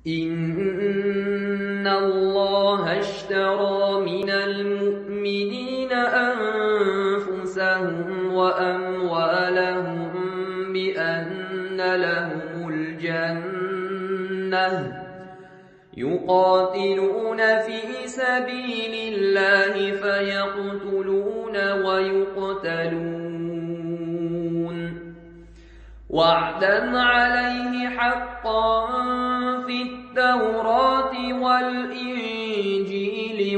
إن الله اشترى من المؤمنين أنفسهم وأموالهم بأن لهم الجنة يقاتلون في سبيل الله فيقتلون ويقتلون وعدا عليه حقا في التوراة والإنجيل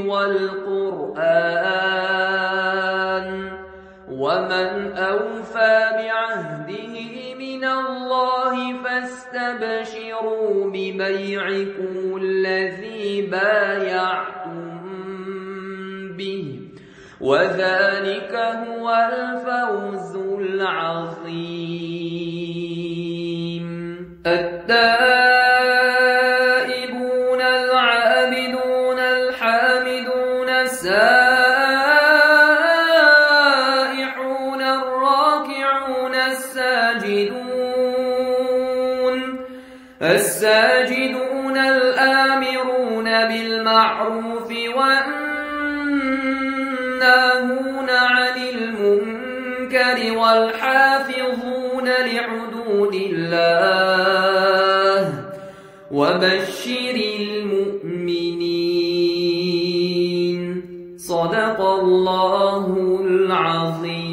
والقرآن ومن أوفى بعهده من الله فاستبشروا ببيعكم الذي بايعتم به وذلك هو الفوز العظيم. التائبون العابدون الحامدون السائحون الراكعون الساجدون الآمرون بالمعروف والناهون عن المنكر والحافظون لحدود الله وبشر المؤمنين. صدق الله العظيم.